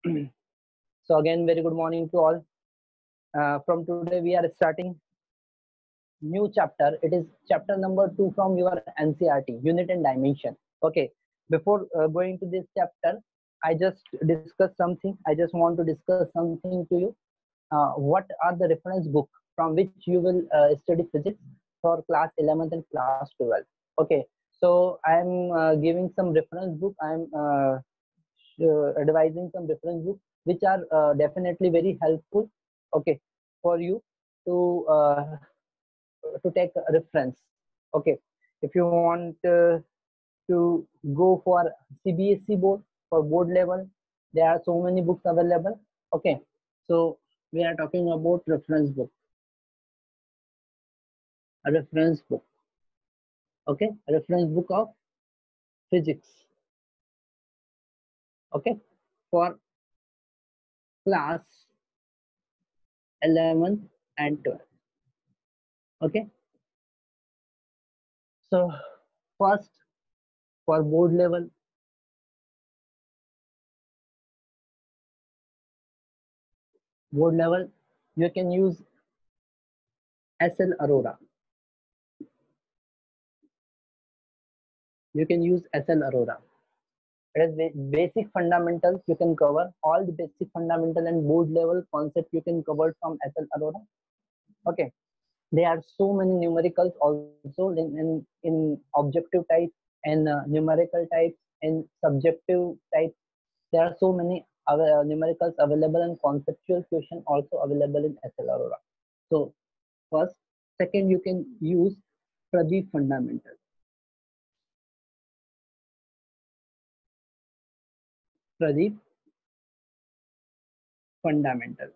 So again, very good morning to all. From today, we are starting new chapter. It is chapter number 2 from your NCRT, Unit and Dimension. Okay. Before going to this chapter, I just discuss something. I just want to discuss something to you. What are the reference book from which you will study physics for class 11th and class 12th? Okay. So I am giving some reference book. I am advising some reference books which are definitely very helpful, okay, for you to take a reference. Okay, if you want to go for CBSE board, for board level, there are so many books available. Okay, so we are talking about reference book, a reference book. Okay, a reference book of physics. Okay, for class 11th and 12th. Okay, so first, for board level, you can use SL Aurora. You can use SL Aurora. It is basic fundamentals. You can cover all the basic fundamental and board level concept. You can cover from SL Aurora. Okay, there are so many numericals also in objective type and numerical types and subjective types. There are so many numericals available and conceptual question also available in SL Aurora. So first, second, you can use Pradeep fundamental. Pradeep fundamental.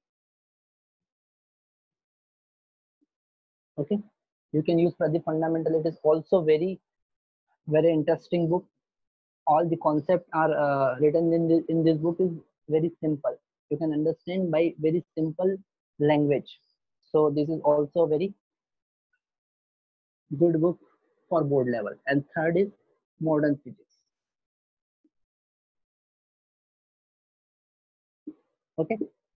Okay, you can use Pradeep fundamental. It is also very interesting book. All the concepts are written in this book is very simple. You can understand by very simple language. So this is also very good book for board level. And third is modern physics. Okay,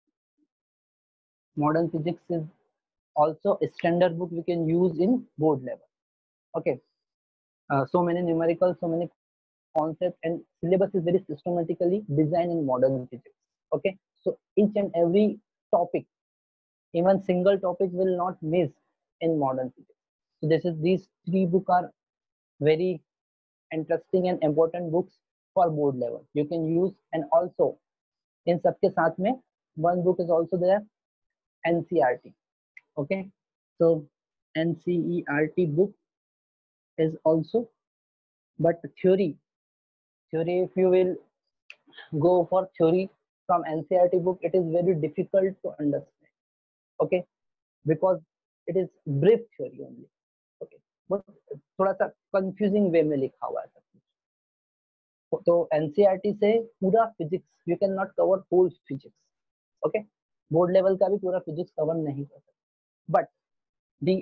modern physics is also a standard book we can use in board level. Okay, so many numericals, so many concepts, and syllabus is very systematically designed in modern physics. Okay, so each and every topic, even single topic will not miss in modern physics. So this is these three books are very interesting and important books for board level. You can use, and also in सबके साथ में one book is also there, NCRT. Okay, so NCERT book is also, but theory if you will go for theory from NCRT book, it is very difficult to understand. Okay, because it is brief theory only. Okay, but थोड़ा सा confusing way में लिखा हुआ है सब कुछ. तो NCRT से पूरा physics you cannot cover whole physics. Okay, board level का भी पूरा physics cover नहीं कर सकते. But the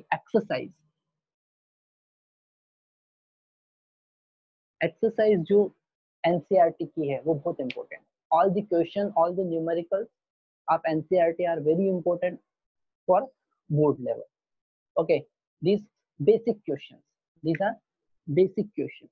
exercise जो NCRT की है वो बहुत important. All the question, all the numericals of NCRT are very important for board level. Okay, these basic questions. These are basic questions.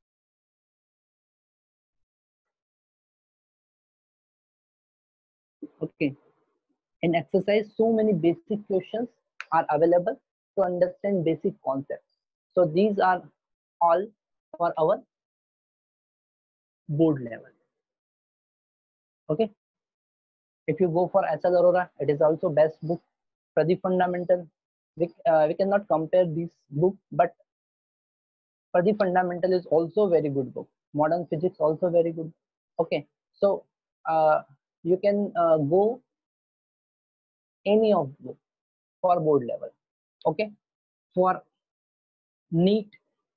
Okay, in exercise, so many basic questions are available to understand basic concepts. So these are all for our board level. Okay, if you go for SL Aurora, it is also best book. Pradeep fundamental, we cannot compare this book, but Pradeep fundamental is also very good book. Modern physics also very good. Okay, so you can go any of book for board level. Okay, for NEET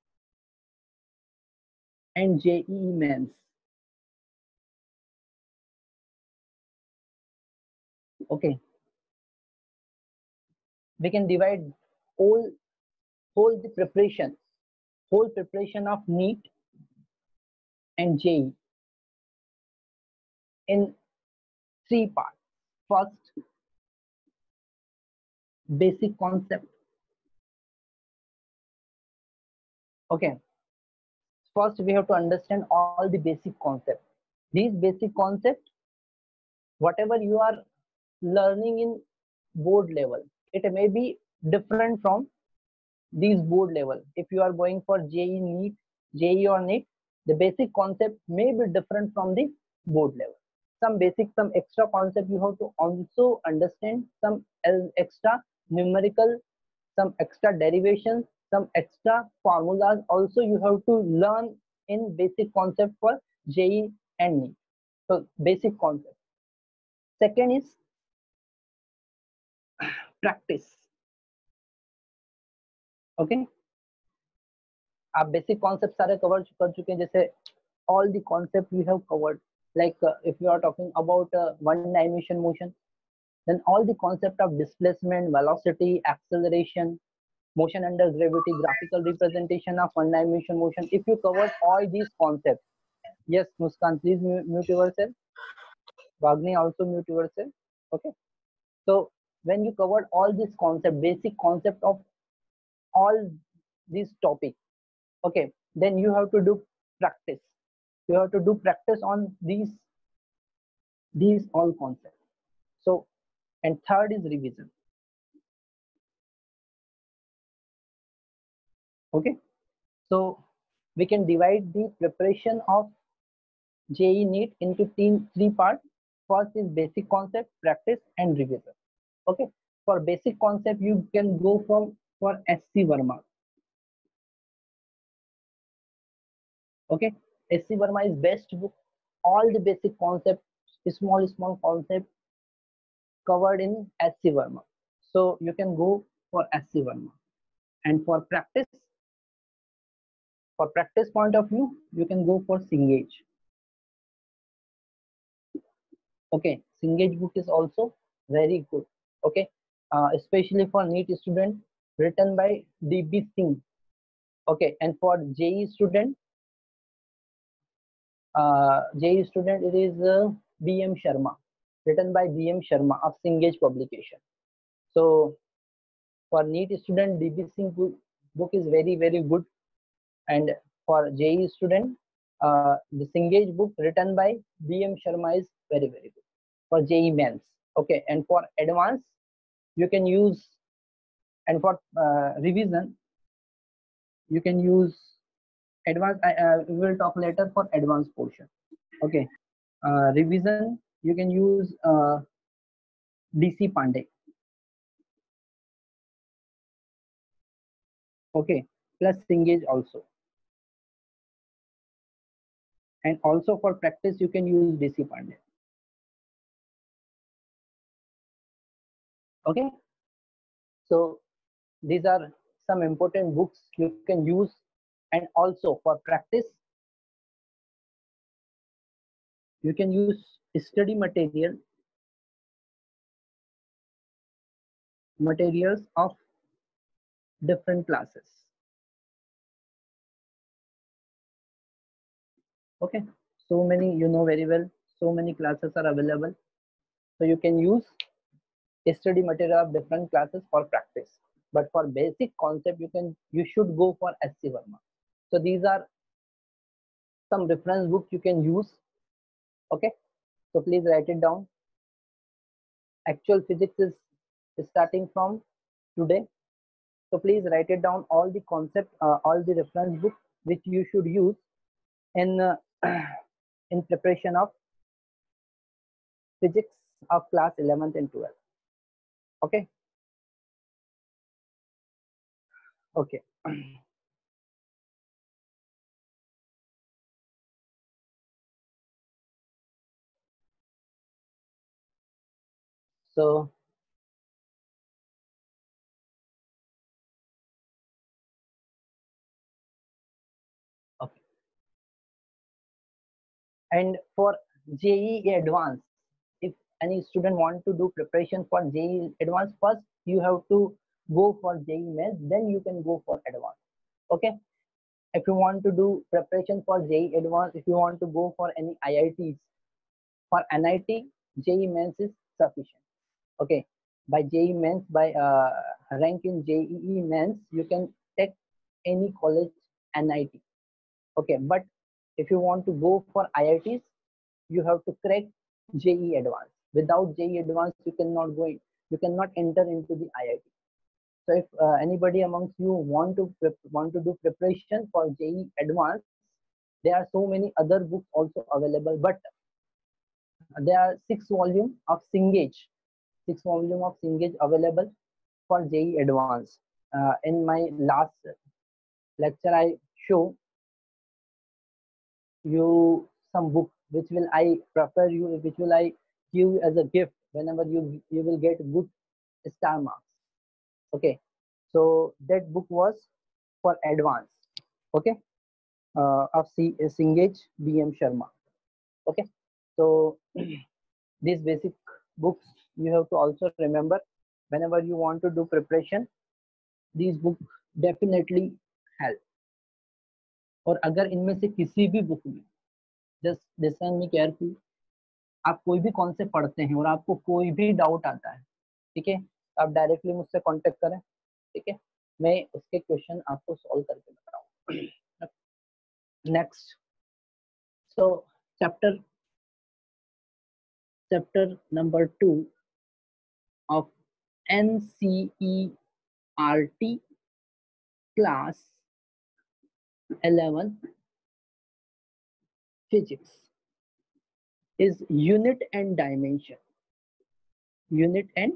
and JEE mains. Okay, we can divide whole whole the preparation, whole preparation of NEET and JEE in three parts. First, basic concept. Okay, first we have to understand all the basic concepts. These basic concepts, whatever you are learning in board level, it may be different from these board level. If you are going for JEE NEET, JEE or NEET, the basic concept may be different from the board level. Some basic, some extra concept you have to also understand, some extra numerical, some extra derivations, some extra formulas also you have to learn in basic concept for JEE and NEET. So basic concept. Second is practice. Okay, आप basic concept सारे cover कर चुके हैं, जैसे all the concept we have covered, like if you are talking about one dimension motion, then all the concept of displacement, velocity, acceleration, motion under gravity, graphical representation of one dimension motion, if you cover all these concepts. Yes, Muskan, please mute yourself. Wagni, also mute yourself. Okay, so when you covered all these concept, basic concept of all these topics, okay, then you have to do practice. You have to do practice on these all concepts. So, and third is revision. Okay, so we can divide the preparation of JEE NEET into three parts. First is basic concept, practice, and revision. Okay, for basic concept you can go for SC Verma. Okay, SC Verma is best book. All the basic concepts, small concept covered in SC Verma. So you can go for SC Verma. And for practice point of view, you can go for Cengage. Okay, Cengage book is also very good. Okay, especially for NEET student, written by DB Singh. Okay, and for JEE student, it is BM Sharma, written by BM Sharma of Cengage publication. So for NEET student, DB Singh book is very good, and for JEE student, the Cengage book written by BM Sharma is very good for JEE Mains. Okay, and for advanced you can use, and for revision you can use advanced. We will talk later for advanced portion. Okay, revision you can use DC Pandey. Okay, plus Cengage also. And also for practice you can use DC Pandey. Okay, so these are some important books you can use. And also for practice you can use study materials of different classes. Okay, so many, you know very well, so many classes are available, so you can use study material of different classes for practice. But for basic concept you should go for SC Verma. So these are some reference books you can use. Okay, so please write it down. Actual physics is starting from today, so please write it down, all the concept, all the reference books which you should use in in preparation of physics of class 11th and 12th. Okay, okay. So okay, and for JEE Advanced, if any student want to do preparation for JEE Advanced, first you have to go for JEE Mains, then you can go for Advanced. Okay, if you want to do preparation for JEE Advanced, if you want to go for any IITs, for NIT JEE Mains is sufficient. Okay, by JEE Mains, by rank in JEE Mains, you can take any college NIT. Okay, but if you want to go for IITs, you have to crack JEE Advanced. Without JEE Advanced, you cannot go in, you cannot enter into the IIT. So if anybody amongst you want to do preparation for JEE Advanced, there are so many other books also available, but there are 6 volumes of Cengage, 6 volumes of Cengage available for JEE Advanced. In my last lecture, I show you some book which will I prefer you, which will I give as a gift whenever you will get good star marks. Okay, so that book was for advanced. Okay, of Cengage BM Sharma. Okay, so these basic books you have to also remember whenever you want to do preparation. These books definitely help. और अगर इनमें से किसी भी book में, just listen me carefully, आप कोई भी कॉन्सेप्ट पढ़ते हैं और आपको कोई भी डाउट आता है, ठीक है, आप डायरेक्टली मुझसे कांटेक्ट करें, ठीक है, मैं उसके क्वेश्चन आपको सॉल्व करके बताऊंगा. Next, so chapter number 2 of NCERT class 11 physics is unit and dimension. Unit and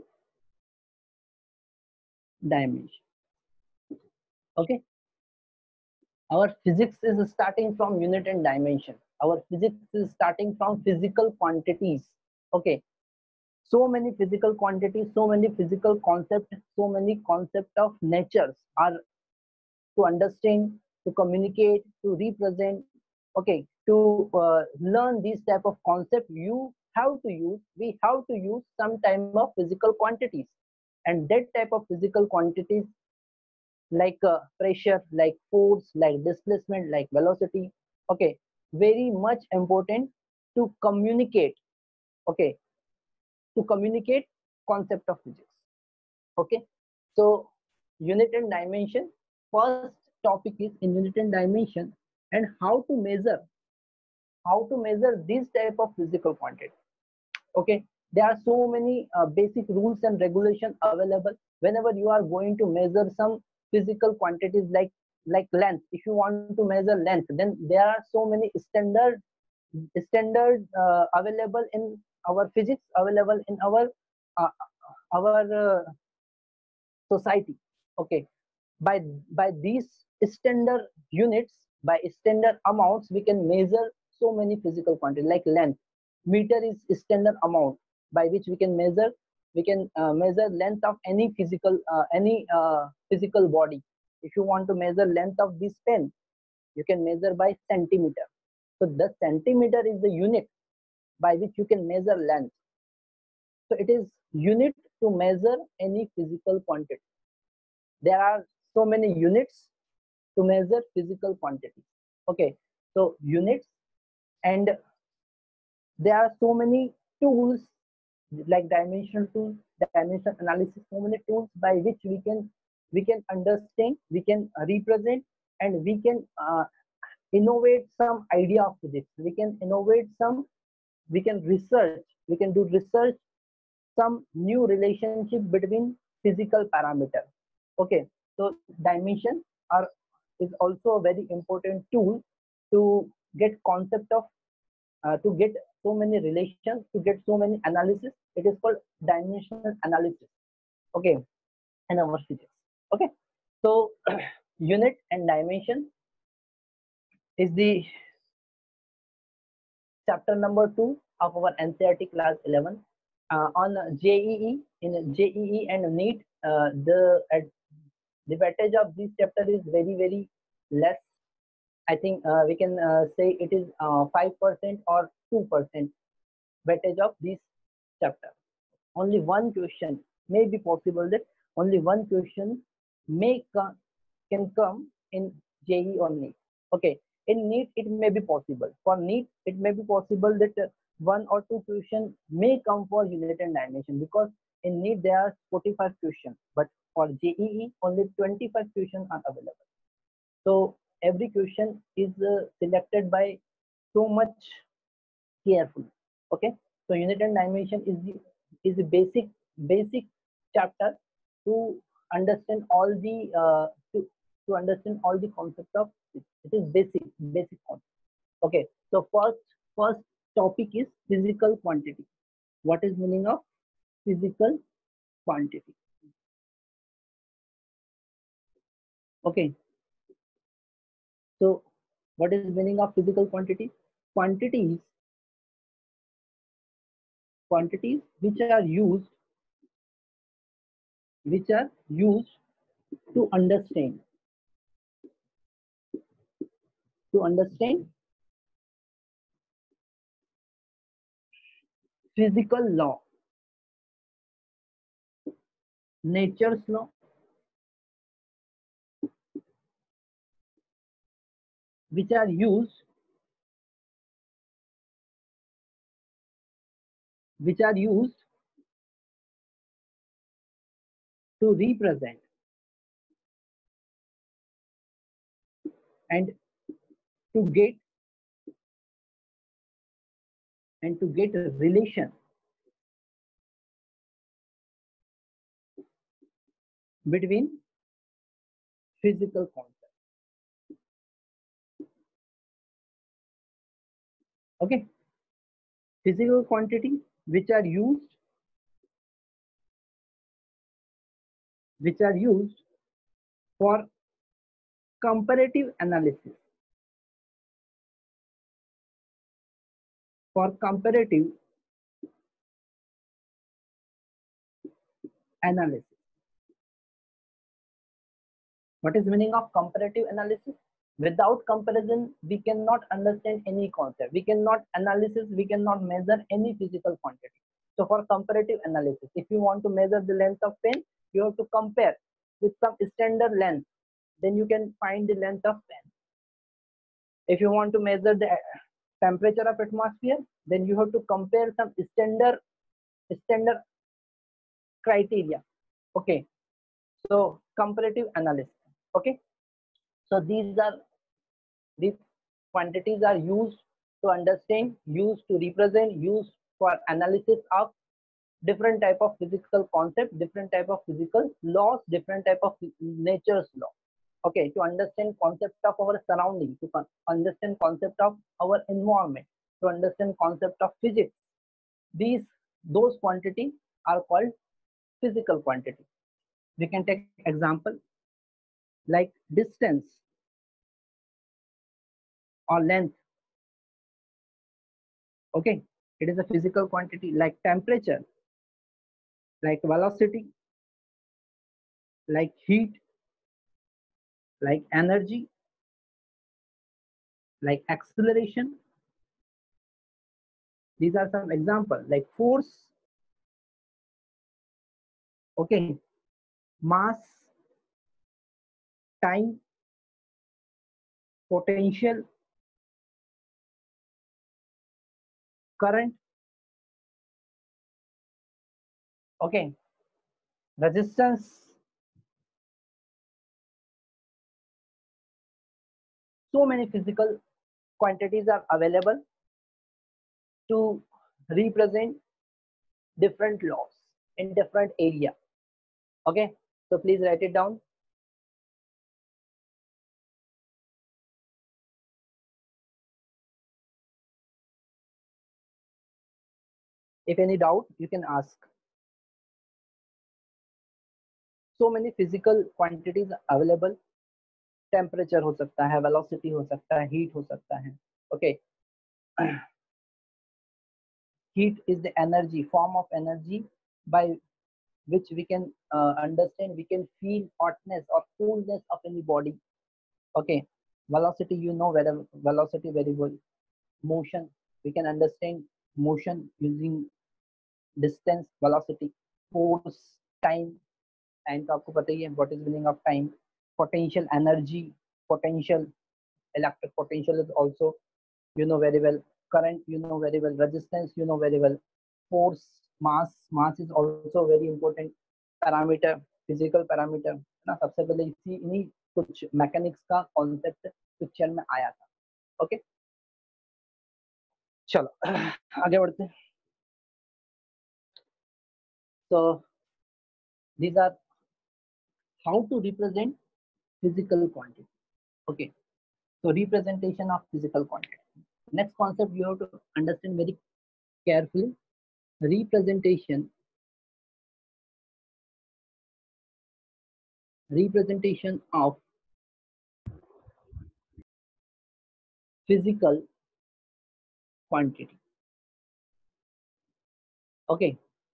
dimension. Okay, our physics is starting from unit and dimension. Our physics is starting from physical quantities. Okay, so many physical quantities, so many physical concepts, so many concepts of natures are to understand, to communicate, to represent. Okay, to learn these type of concept, we have to use some type of physical quantities, and that type of physical quantities like pressure, like force, like displacement, like velocity. Okay, very much important to communicate. Okay, to communicate concept of physics. Okay, so unit and dimension, first topic is in unit and dimension, and how to measure this type of physical quantity. Okay, there are so many basic rules and regulations available whenever you are going to measure some physical quantities like length. If you want to measure length, then there are so many standard available in our physics, available in our society. Okay, by these standard units, by standard amounts, we can measure so many physical quantities like length. Meter is standard amount by which we can measure length of any physical body. If you want to measure length of this pen, you can measure by centimeter. So the centimeter is the unit by which you can measure length. So it is unit to measure any physical quantity. There are so many units to measure physical quantity. Okay, so units, and there are so many tools like dimensional tools, dimension analysis, so many tools by which we can understand, we can represent, and we can innovate some idea of physics. We can innovate some, we can research, we can do research some new relationship between physical parameter. Okay, so dimension is also a very important tool to get concept of to get so many relations, to get so many analysis. It is called dimensional analysis. Okay, in our physics. Okay, so unit and dimension is the chapter number 2 of our NCERT class 11. On JEE, in JEE and NEET, the weightage of this chapter is very less. I think we can say it is 5% or 2% weightage of this chapter. Only one question may be possible, that only one question can come in JEE or NEET. Okay, in NEET it may be possible. For NEET it may be possible that one or two question may come for unit and dimension, because in NEET there are 45 questions, but for JEE only 25 questions are available. So every question is selected by so much carefully. Okay, so unit and dimension is the basic chapter to understand all the to understand all the concept of it. It is basic concept. Okay, so first topic is physical quantity. What is meaning of physical quantity? Okay, so what is meaning of physical quantity? Quantities quantities which are used to understand physical law, nature's law, which are used to represent and to get a relation between physical concepts. Okay, physical quantity which are used for comparative analysis, for comparative analysis. What is meaning of comparative analysis? Without comparison, we cannot understand any concept. We cannot analysis, we cannot measure any physical quantity. So for comparative analysis, if you want to measure the length of pen, you have to compare with some standard length. Then you can find the length of pen. If you want to measure the temperature of atmosphere, then you have to compare some standard criteria. Okay, so comparative analysis. Okay, so these quantities are used to understand, used to represent, used for analysis of different type of physical concept, different type of physical laws, different type of nature's law. Okay, to understand concept of our surrounding, to understand concept of our environment, to understand concept of physics. Those quantities are called physical quantity. We can take example like distance or length. Okay, it is a physical quantity. Like temperature, like velocity, like heat, like energy, like acceleration. These are some examples, like force, okay, mass, time, potential, current, okay, resistance. So many physical quantities are available to represent different laws in different area. Okay, so please write it down. If any doubt, you can ask. So many physical quantities available. Temperature हो सकता है, velocity हो सकता है, heat हो सकता है. Okay, heat is the energy, form of energy by which we can understand, we can feel hotness or coolness of any body. Okay, velocity, you know whether velocity very well. Motion, we can understand motion using distance, velocity, force, time. Time तो आपको पता ही है, what is meaning of time. Potential energy, potential, electric potential is also, you know very well. current you know very well, resistance you know very well, force, mass is also very important parameter, physical parameter है ना. सबसे पहले इसी इन्हीं कुछ mechanics का concept picture में आया था. ओके चलो आगे बढ़ते हैं. So these are how to represent physical quantity. Okay, so representation of physical quantity. Next concept you have to understand very carefully. Representation of physical quantity. Okay,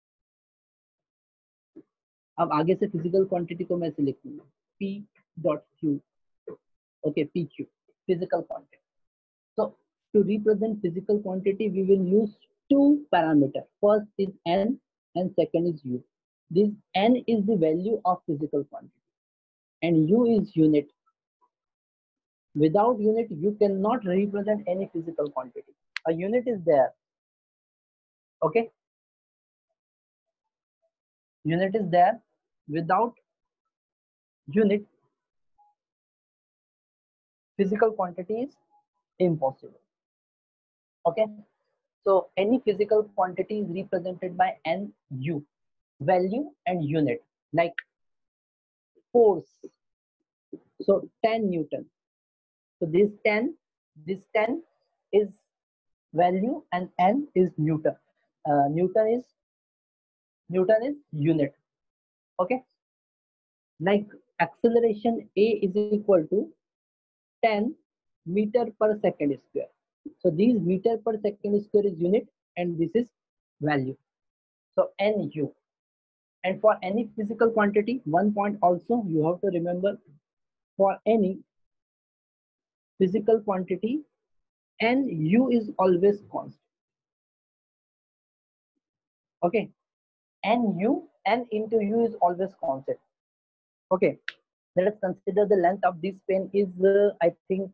अब आगे से फिजिकल क्वांटिटी को मैं ऐसे लिखूंगा P dot Q. Okay, PQ, physical quantity. So to represent physical quantity, we will use two parameters. First is N and second is U. This N is the value of physical quantity and U is unit. Without unit, you cannot represent any physical quantity. A unit is there. Okay, unit is there. Without unit, physical quantity is impossible. Okay, so any physical quantity is represented by NU, value and unit. Like force, so 10 Newton. So this 10 is value and N is Newton. Newton is unit. Okay, like acceleration A is equal to 10 meter per second square. So these meter per second square is unit and this is value. So NU. And for any physical quantity, one point also you have to remember, for any physical quantity, NU is always constant. Okay, N into U is always constant. Okay, let us consider the length of this pen is I think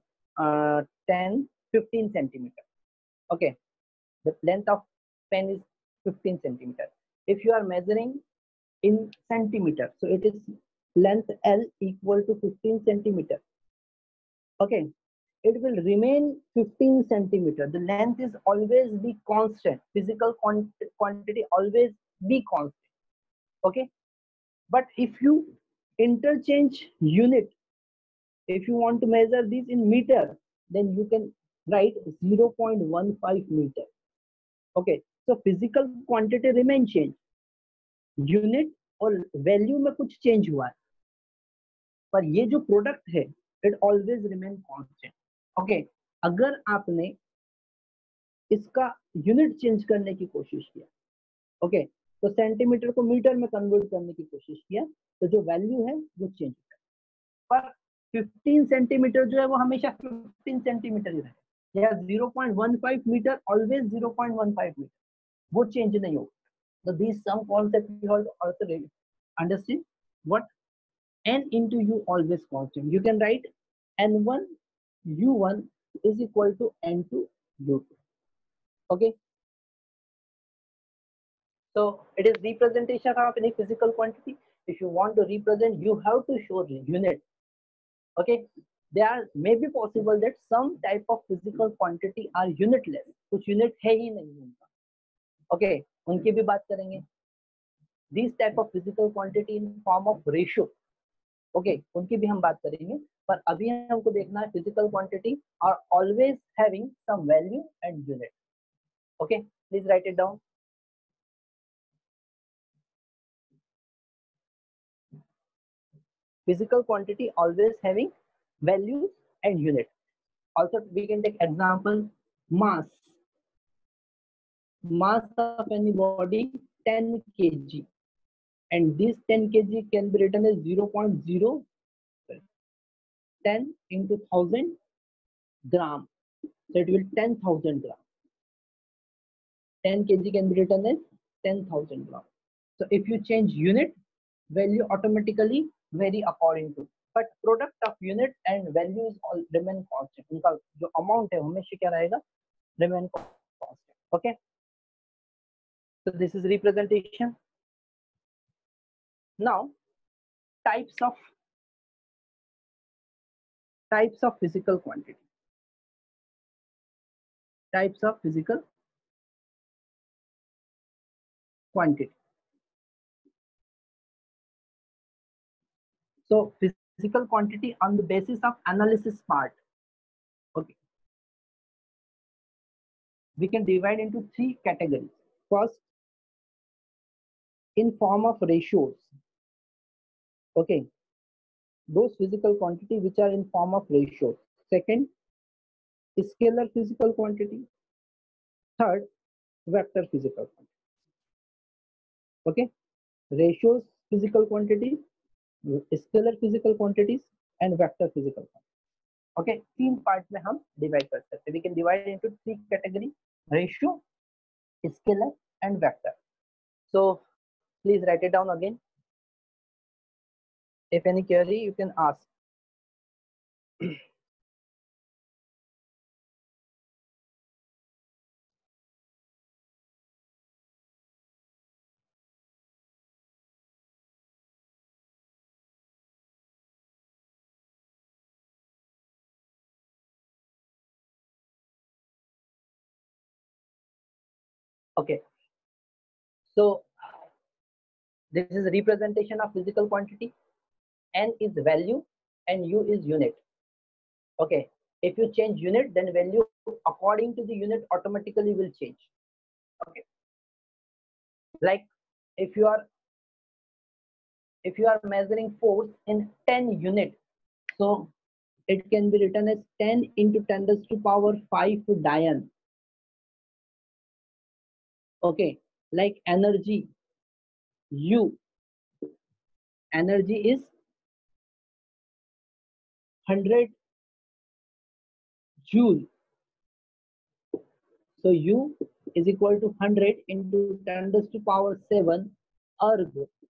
15 centimeter. Okay, the length of pen is 15 centimeter. If you are measuring in centimeter, so it is length L equal to 15 centimeter. Okay, it will remain 15 centimeter. The length is always be constant. Physical quantity always be constant. Okay, but if you interchange unit, if you want to measure this in meter, then you can write 0.15 meter. Okay, so physical quantity remain change, unit और value में कुछ change हुआ है, पर ये जो product है it always remain constant. Okay, अगर आपने इसका unit change करने की कोशिश किया, okay, तो सेंटीमीटर को मीटर में कन्वर्ट करने की कोशिश किया, तो जो वैल्यू है वो चेंज होगा, पर 15 सेंटीमीटर जो है वो हमेशा 15 सेंटीमीटर ही रहे, या 0.15 मीटर ऑलवेज 0.15 मीटर, वो चेंज नहीं होगा. So these some concept you have to also understand. What N into U always constant. You can write N1 U1 is equal to N2 U2. Okay. So it is representation of any physical quantity. If you want to represent, you have to show unit. Okay, there may be possible that some type of physical quantity are unitless. कुछ unit है ही नहीं उनका. Okay, उनकी भी बात करेंगे. These type of physical quantity in form of ratio. Okay, उनकी भी हम बात करेंगे. पर अभी हमको देखना है physical quantity are always having some value and unit. Okay, please write it down. Physical quantity always having values and unit. Also, we can take example mass. Mass of any body 10 kg, and this 10 kg can be written as 0.0 10 into 1000 gram. So it will 10,000 gram. 10 kg can be written as 10,000 gram. So if you change unit, value automatically vary according to. But product of unit and value is all remain constant. उनका जो amount है हमेशा क्या रहेगा remain constant. Okay, so this is representation. Now types of physical quantity. Types of physical quantity. So physical quantity on the basis of analysis part. Okay, we can divide into three categories. First, in form of ratios. Okay, those physical quantity which are in form of ratios. Second, scalar physical quantity. Third, vector physical quantity. Okay, ratios physical quantity, scalar physical quantities and vector physical quantity. Okay, तीन part में हम divide कर सकते हैं. We can divide into three category: ratio, scalar and vector. So please write it down again. If any query, you can ask. Okay, so this is a representation of physical quantity. N is value and U is unit. Okay, if you change unit, then value according to the unit automatically will change. Okay, like if you are measuring force in 10 unit, so it can be written as 10 into 10 raised to power 5 Dian. Okay, like energy, U, energy is 100 joule. So U is equal to 100 into 10 raised to power 7 erg.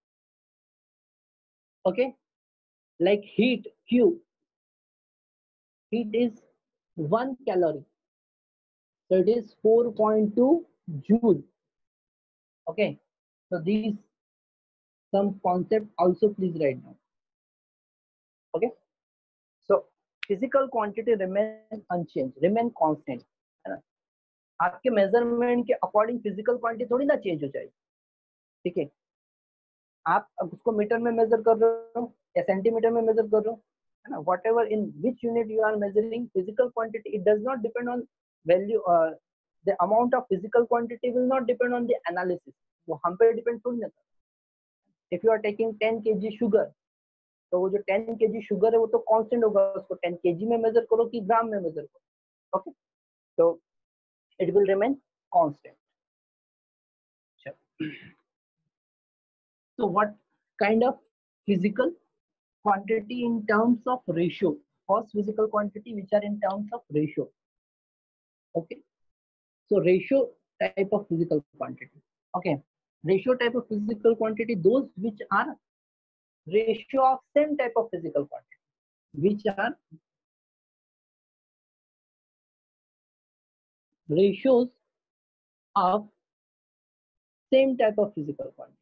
Okay, like heat, Q, heat is 1 calorie. So it is 4.2 joule. Okay, so these some concept also please write down. Okay, so physical quantity remain unchanged, remain constant, है ना. आपके measurement के according physical quantity थोड़ी ना change हो जाएगी. ठीक है, आप उसको मीटर में मेजर कर रहे हो या सेंटीमीटर में मेजर कर रहे हो, है ना. Whatever in which unit you are measuring physical quantity, it does not depend on value. The amount of physical quantity will not depend on the analysis. वो हम पे डिपेंड थोड़ी ना. If you are taking 10 kg sugar, तो वो जो 10 kg sugar है वो तो कांस्टेंट होगा. उसको 10 kg में मेजर करो कि ग्राम में मेजर करो. ओके, तो it will remain constant. So what kind of physical quantity in terms of ratio? First, physical quantity which are in terms of ratio. Okay, so ratio type of physical quantity. Okay, ratio type of physical quantity, those which are ratio of same type of physical quantity, which are ratios of same type of physical quantity.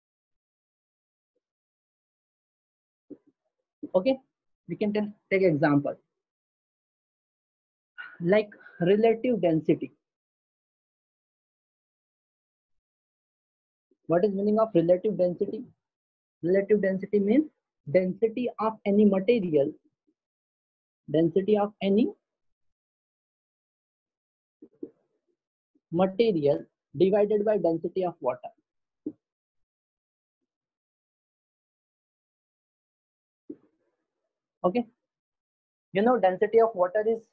Okay, we can take example like relative density. What is meaning of relative density? Relative density means density of any material, density of any material divided by density of water. Okay, you know density of water is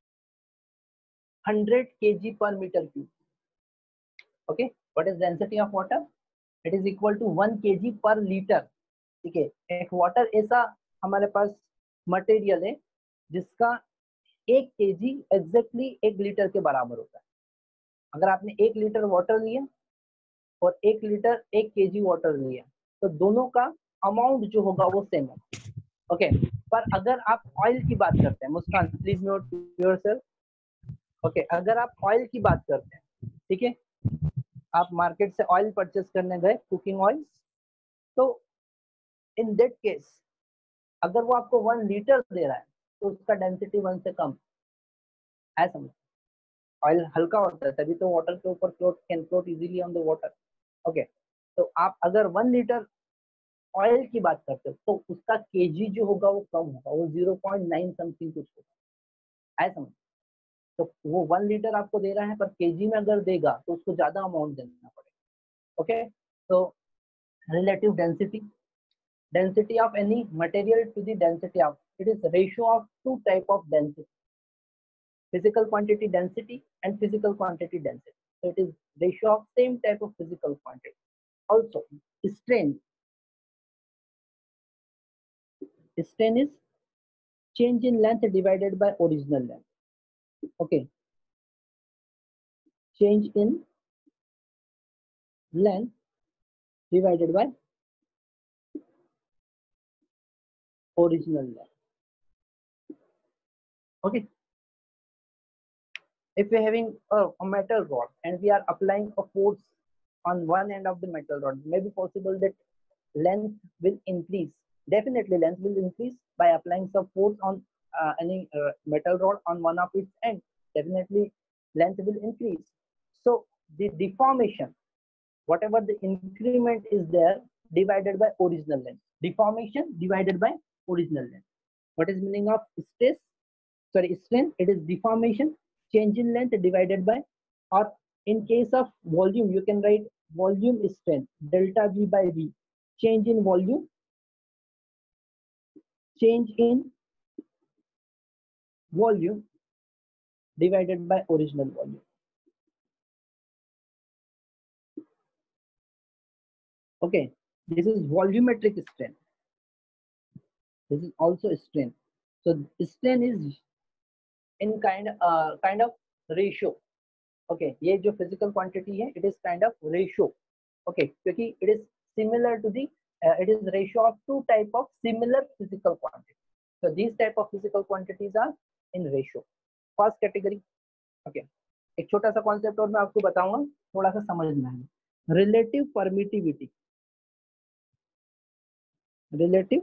100 kg per meter cube. Okay, what is density of water? It is equal to 1 kg per liter. ठीक है, एक water ऐसा हमारे पास material है जिसका 1 kg exactly 1 litre के बराबर होता है. अगर आपने 1 लीटर वाटर लिया और 1 लीटर 1 kg वाटर लिया, तो दोनों का अमाउंट जो होगा वो सेम होगा. ओके, पर अगर आप ऑयल की बात करते हैं, Muskan please note yourself, okay अगर आप ऑयल की बात करते हैं, ठीक है, आप मार्केट से ऑयल परचेस करने गए, कुकिंग ऑयल, तो इन दैट केस अगर वो आपको 1 लीटर दे रहा है तो उसका डेंसिटी 1 से कम है, समझ। ऑयल हल्का होता है तभी तो वाटर के ऊपर float easily on the water. Okay, तो आप अगर 1 लीटर ऑयल की बात करते हो तो उसका केजी जो होगा वो कम होगा, वो 0.9 समथिंग कुछ होगा, है समझ। तो वो 1 लीटर आपको दे रहा है पर केजी में अगर देगा तो उसको ज्यादा अमाउंट देना पड़ेगा। ओके, तो relative density of any material to the density of, it is ratio of two type of density, physical quantity density and physical quantity density. So it is ratio of same type of physical quantity. Also strain is change in length divided by original length. Okay, change in length divided by original length. Okay, if we are having a metal rod and we are applying a force on one end of the metal rod, may be possible that length will increase. Definitely length will increase by applying some force on any metal rod on one of its end. Definitely length will increase. So the deformation, whatever the increment is there, divided by original length. Deformation divided by original length. What is meaning of stress? Sorry, strain, it is deformation, change in length divided by, or in case of volume, you can write volume strain, delta V by V. Change in volume, change in volume divided by original volume. Okay, this is volumetric strain. This is also strain. So strain is in kind of ratio. Okay, ये जो physical quantity है, it is kind of ratio. Okay, क्योंकि it is similar to the it is ratio of two type of similar physical quantity. So these type of physical quantities are in ratio. First category. Okay, एक छोटा सा concept और मैं आपको बताऊंगा, थोड़ा सा समझना है। Relative permittivity, relative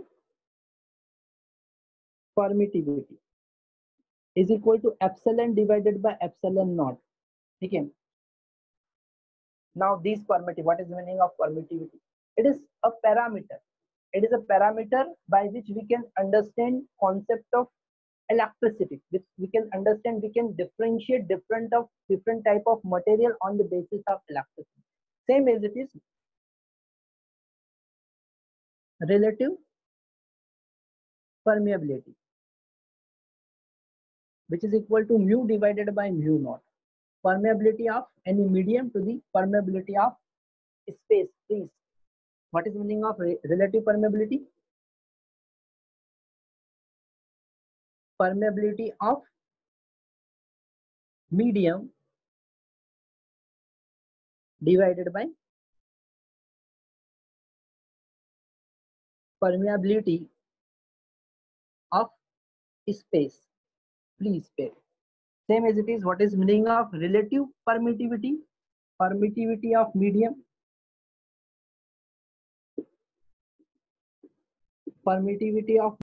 permittivity is equal to epsilon divided by epsilon naught, ठीक है। Now these permittivity, what is the meaning of permittivity? It is a parameter. It is a parameter by which we can understand concept of elasticity. Which we can understand, we can differentiate different type of material on the basis of elasticity. Same as it is relative permeability, which is equal to mu divided by mu naught. Permeability of any medium to the permeability of space. Please, what is the meaning of relative permeability? Permeability of medium divided by permeability of space, free space. Same as it is, what is meaning of relative permittivity? Permittivity of medium, permittivity of